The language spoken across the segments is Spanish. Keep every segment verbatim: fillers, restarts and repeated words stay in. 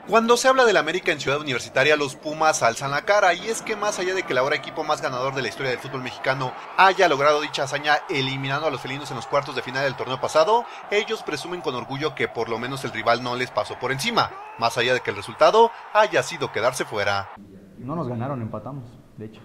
Cuando se habla del América en Ciudad Universitaria, los Pumas alzan la cara, y es que más allá de que el ahora equipo más ganador de la historia del fútbol mexicano haya logrado dicha hazaña eliminando a los felinos en los cuartos de final del torneo pasado, ellos presumen con orgullo que por lo menos el rival no les pasó por encima, más allá de que el resultado haya sido quedarse fuera. No nos ganaron, empatamos, de hecho.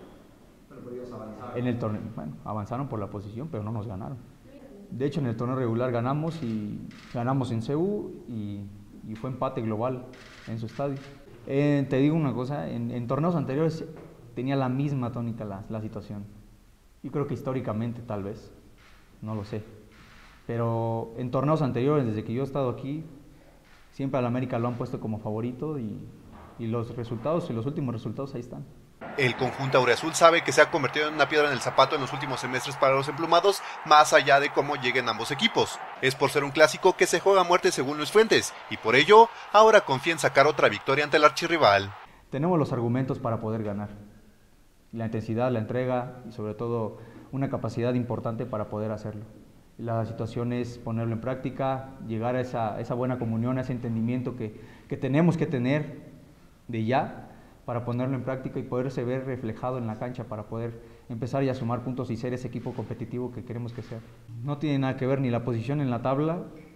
En el torneo, bueno, avanzaron por la posición, pero no nos ganaron. De hecho, en el torneo regular ganamos y ganamos en C U y, y fue empate global en su estadio. Eh, te digo una cosa, en, en torneos anteriores tenía la misma tónica la, la situación. Y creo que históricamente tal vez, no lo sé. Pero en torneos anteriores, desde que yo he estado aquí, siempre al América lo han puesto como favorito y, y los resultados y los últimos resultados ahí están. El conjunto aureazul sabe que se ha convertido en una piedra en el zapato en los últimos semestres para los emplumados, más allá de cómo lleguen ambos equipos. Es por ser un clásico que se juega a muerte según Luis Fuentes, y por ello, ahora confía en sacar otra victoria ante el archirrival. Tenemos los argumentos para poder ganar. La intensidad, la entrega y sobre todo una capacidad importante para poder hacerlo. La situación es ponerlo en práctica, llegar a esa, esa buena comunión, a ese entendimiento que, que tenemos que tener de ya, para ponerlo en práctica y poderse ver reflejado en la cancha para poder empezar ya a sumar puntos y ser ese equipo competitivo que queremos que sea. No tiene nada que ver ni la posición en la tabla,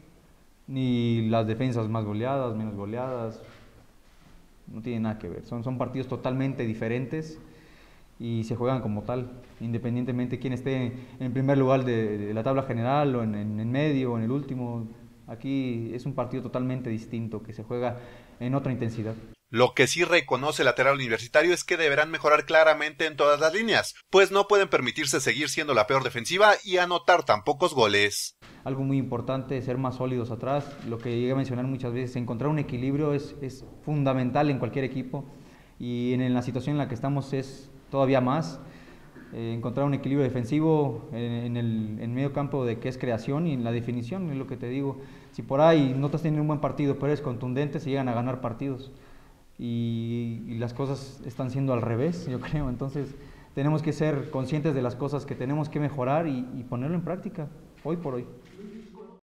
ni las defensas más goleadas, menos goleadas, no tiene nada que ver. Son, son partidos totalmente diferentes y se juegan como tal, independientemente de quién esté en primer lugar de, de la tabla general o en, en, en medio o en el último. Aquí es un partido totalmente distinto que se juega en otra intensidad. Lo que sí reconoce el lateral universitario es que deberán mejorar claramente en todas las líneas, pues no pueden permitirse seguir siendo la peor defensiva y anotar tan pocos goles. Algo muy importante es ser más sólidos atrás, lo que llegué a mencionar muchas veces, encontrar un equilibrio es, es fundamental en cualquier equipo y en, en la situación en la que estamos es todavía más. Eh, encontrar un equilibrio defensivo en, en el en medio campo de que es creación y en la definición, es lo que te digo. Si por ahí no estás teniendo un buen partido pero eres contundente, se llegan a ganar partidos. Y, y las cosas están siendo al revés, yo creo. Entonces tenemos que ser conscientes de las cosas que tenemos que mejorar y, y ponerlo en práctica, hoy por hoy.